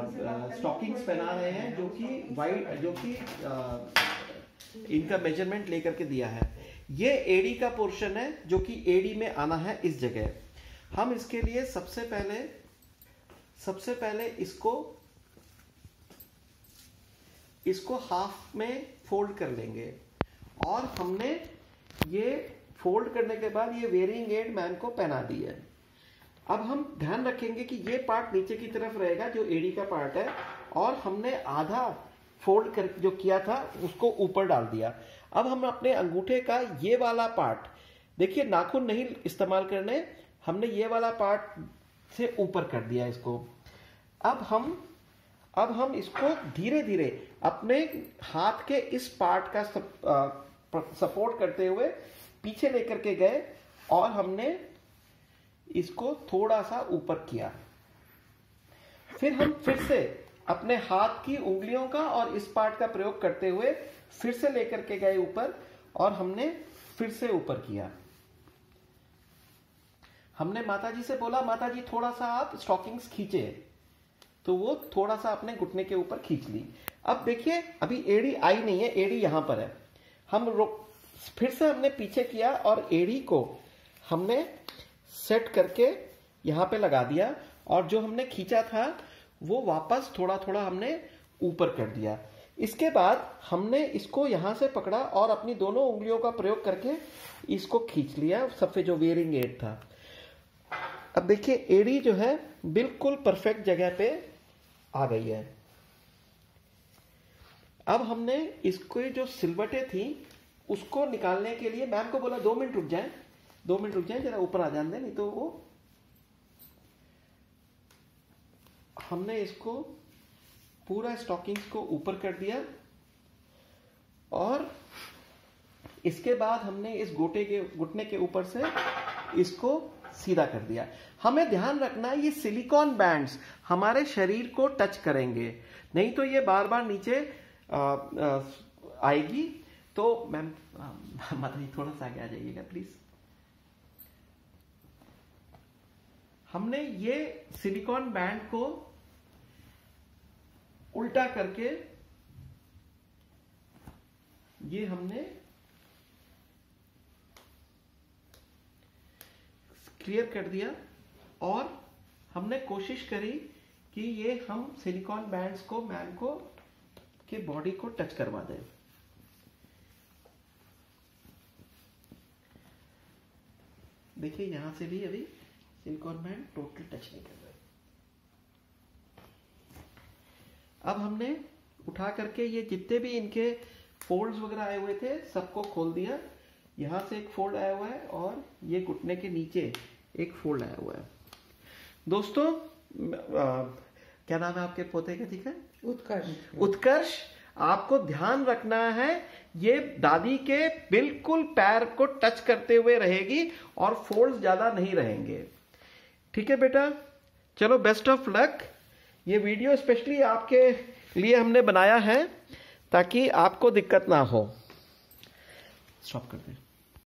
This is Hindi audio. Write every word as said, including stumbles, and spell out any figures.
स्टॉकिंग्स पहना रहे हैं जो कि वाइट, जो कि इनका मेजरमेंट लेकर के दिया है। ये एडी का पोर्शन है जो कि एडी में आना है इस जगह। हम इसके लिए सबसे पहले सबसे पहले इसको इसको हाफ में फोल्ड कर लेंगे और हमने ये फोल्ड करने के बाद ये वेयरिंग एड मैन को पहना दी है। अब हम ध्यान रखेंगे कि ये पार्ट नीचे की तरफ रहेगा जो एडी का पार्ट है, और हमने आधा फोल्ड कर जो किया था उसको ऊपर डाल दिया। अब हम अपने अंगूठे का ये वाला पार्ट, देखिए नाखून नहीं इस्तेमाल करने, हमने ये वाला पार्ट से ऊपर कर दिया इसको। अब हम अब हम इसको धीरे धीरे अपने हाथ के इस पार्ट का सपोर्ट करते हुए पीछे लेकर के गए और हमने इसको थोड़ा सा ऊपर किया। फिर हम फिर से अपने हाथ की उंगलियों का और इस पार्ट का प्रयोग करते हुए फिर से लेकर के गए ऊपर और हमने फिर से ऊपर किया। हमने माताजी से बोला, माताजी थोड़ा सा आप स्टॉकिंग्स खींचे, तो वो थोड़ा सा अपने घुटने के ऊपर खींच ली। अब देखिए अभी एड़ी आई नहीं है, एड़ी यहां पर है। हम फिर से हमने पीछे किया और एड़ी को हमने सेट करके यहां पे लगा दिया, और जो हमने खींचा था वो वापस थोड़ा थोड़ा हमने ऊपर कर दिया। इसके बाद हमने इसको यहां से पकड़ा और अपनी दोनों उंगलियों का प्रयोग करके इसको खींच लिया, सबसे जो वेयरिंग एड था। अब देखिए एड़ी जो है बिल्कुल परफेक्ट जगह पे आ गई है। अब हमने इसको जो सिलवटें थी उसको निकालने के लिए मैम को बोला दो मिनट रुक जाए, दो मिनट रुक जाए, जरा ऊपर आ जाने, नहीं तो वो हमने इसको पूरा स्टॉकिंग्स को ऊपर कर दिया और इसके बाद हमने इस गोटे के घुटने के ऊपर से इसको सीधा कर दिया। हमें ध्यान रखना है ये सिलिकॉन बैंड्स हमारे शरीर को टच करेंगे, नहीं तो ये बार बार नीचे आ, आ, आएगी। तो मैम मतलब थोड़ा सा आगे आ जाइएगा प्लीज। हमने ये सिलिकॉन बैंड को उल्टा करके ये हमने क्लियर कर दिया और हमने कोशिश करी कि ये हम सिलिकॉन बैंड्स को मैन को के बॉडी को टच करवा दें। देखिए यहां से भी अभी सिलिकॉन बैंड टोटल टच नहीं कर रहा। अब हमने उठा करके ये जितने भी इनके फोल्ड्स वगैरह आए हुए थे सबको खोल दिया। यहां से एक फोल्ड आया हुआ है और ये घुटने के नीचे एक फोल्ड आया हुआ है। दोस्तों आ, क्या नाम है आपके पोते का? ठीक है, उत्कर्ष। उत्कर्ष, आपको ध्यान रखना है ये दादी के बिल्कुल पैर को टच करते हुए रहेगी और फोल्ड्स ज्यादा नहीं रहेंगे। ठीक है बेटा, चलो बेस्ट ऑफ लक। ये वीडियो स्पेशली आपके लिए हमने बनाया है ताकि आपको दिक्कत ना हो। स्टॉप कर दे।